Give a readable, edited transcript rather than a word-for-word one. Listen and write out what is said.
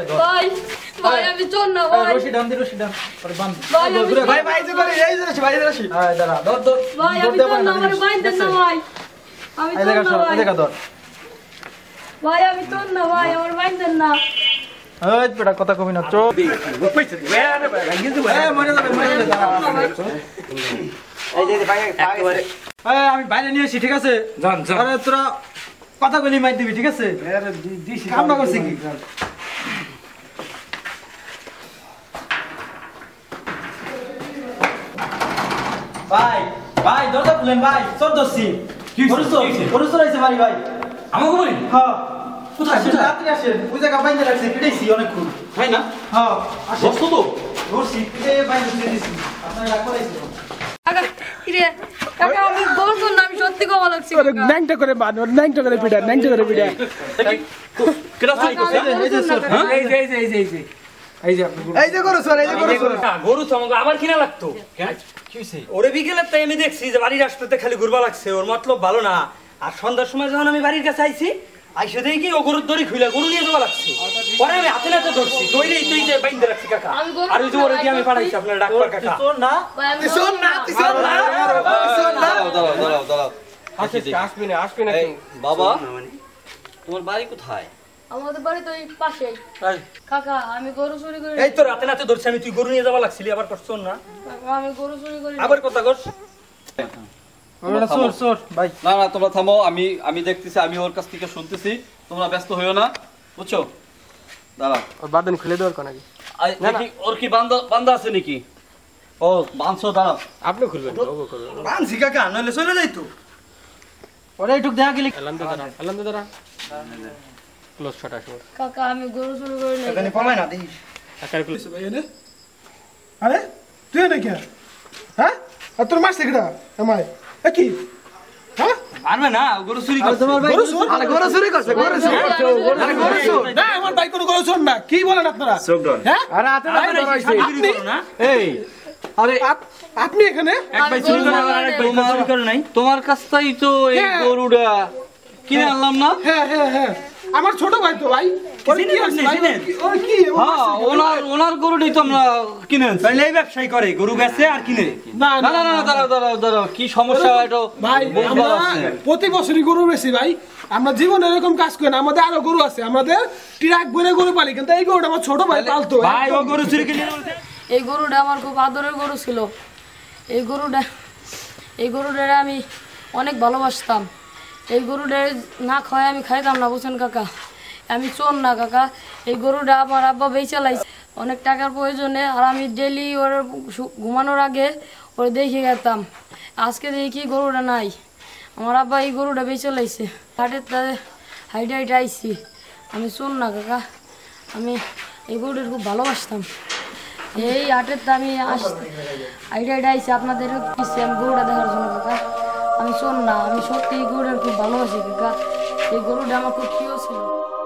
ভাই ভাই আমি চল না ভাই রশি ডান পরে বাঁধ ভাই ভাই এই যে করে এই যে ভাই রশি হ্যাঁ দাঁড়া ধর ভাই আমি চল না আমারে বাইন্ধ না ভাই আমি চল না ভাই এই দেখা ধর ভাই আমি চল না ভাই আমারে বাইন্ধ না এই বেটা কথা কবি না চো কইছে আরে ভাই গিয়ে দিবা মরে যাবে এই যে ভাই একেবারে আমি বাইরে নিয়ে আসি ঠিক আছে জান আরে তোরা কথা বলি মাই দিবি ঠিক আছে আরে দিছি কাম না করছিস কি ভাই ভাই দরজা খুলেন ভাই চোর দছি কি পরিচয় আইছে ভাই ভাই আমাকে বলি হ্যাঁ কোথায় রাত্রি আসেন ওই জায়গা বাইন্দা রাখছে পিটাইছি অনেকক্ষণ তাই না হ্যাঁ আসে বসতো তো ধরছি পিটাই বাইন্দা দিয়ে দিছি আপনার রাগ করাইছি কাকা কিরে কাকা আমি বলছো না আমি সত্যি কমা লাগছি ন্যাংটা করে বাঁধ ন্যাংটা করে পিটা কেডা চুরি করছে এই যে স্যার হ্যাঁ এই যে করো স্যার এই যে করো স্যার গরু তো আমাকে আবার কিনা লাগতো কি হইছে ওরে বিকেলে তাই আমি দেখছি যে বাড়ির আসতে খালি ঘুরবা লাগছে ওর মতলব ভালো না আর সন্ধ্যার সময় যখন আমি বাড়ির কাছে আইছি আইসে দেখি ও গরুর দড়ি খুলে গরু নিয়ে যাওয়া লাগছে পরে আমি হাতে নাতে ধরছি দইলেই তুই যে বাইন্দে রাখছি কাকা আর ওই যে ওরে দিয়ে আমি পাঠাইছি আপনার ডাক্তার কাকা চোর না ভাই আমি শোন না দাঁড়াও আসবি না বাবা তোমার বাড়ি কোথায়? আমাদের বাড়ি তো এই পাশে কাকা আমি গরু চুরি করি এই তো রাতে নাতে ধরছি আমি তুই গরু নিয়ে যাওয়া লাগছিলি আবার করছন না কাকা আমি গরু চুরি করি আবার কথা কর ওরা চোর ভাই না তোমরা থামো, আমি দেখতেছি, আমি ওর কাছ থেকে শুনতেছি, তোমরা ব্যস্ত হইও না, বুঝছো? দাঁড়া, ওর বাদন খুলে দেওয়ার কোন নাকি ওর কি বান্দা আছে নাকি? ও বাঁধছো, দাঁড়াও। আপনি খুলবেন ওগো করবেন বানছি কাকা নইলে চলে যাইতো ওরা একটু দেখা গেলি আলাম তো দাঁড়া ক্লোজ শট আসো কাকা আমি গরু চুরি করি না এখানে পালাই না দেখিস আকার ক্লোজ আরে তুই না কে হ্যাঁ আর তোর মারছে কিটা আমায় কি হ্যাঁ পারবে না গরু চুরি করছে তোমার ভাই আরে গরু চুরি করছে গরু চুরি আরে গরু চোর না আমার ভাই কোনো গরু চোর না কি বলেন আপনারা হ্যাঁ আরে হাতে ধরাইছে না এই আরে আপনি এখানে এক ভাই চুরি করে আবার আরেক ভাই চুরি করে নাই তোমার কাছটাই তো এই হ্যাঁ। গরুটা কিনে আনলাম না? হ্যাঁ আমার ছোট ভাই তো ভাই ওর কি হয়েছে ভাই? ওর কি ও হ্যাঁ, ওনার গরুটাই তো আমরা কিনে আনছি। তাহলে এই ব্যবসায়ী করে গরু বেচে আর কিনে না না না না, দাঁড়াও, কি সমস্যা এটা ভাই বুঝবার আমরা আছে। প্রতি বছরই গরু বেশি ভাই আমরা জীবনে এরকম কাজ করি না আমাদের আরো গরু আছে আমাদের ট্রাক ভরে গরু পালি কিন্তু এই গরুটা আমার ছোট ভাই পালতো ভাই ও গরু চুরি কিনে এই গরুটা আমার খুব আদরের গরু ছিল এই গরুটা আমি অনেক ভালোবাসতাম এই গরুটা না খাওয়াই আমি খাইতাম না বুঝছেন কাকা আমি চোর না কাকা এই গরুটা আমার আব্বা বেচে লাইছে অনেক টাকার প্রয়োজনে আর আমি ডেলি ওর ঘুমানোর আগে ওর দেখে গেতাম আজকে দেখি গরুটা নাই আমার আব্বা এই গরুটা বেচে লাইছে হাটের তাদের হাইটে আইছি আমি চোর না কাকা আমি এই গরুটার খুব ভালোবাসতাম এই হাটের তো আমি হাইটে আইছি আপনাদের আমি গরুটা দেখার জন্য কাকা আমি চোর না আমি সত্যি এই গরুটার খুব ভালোবাসি কাকা এই গরুটা আমার খুব প্রিয় ছিল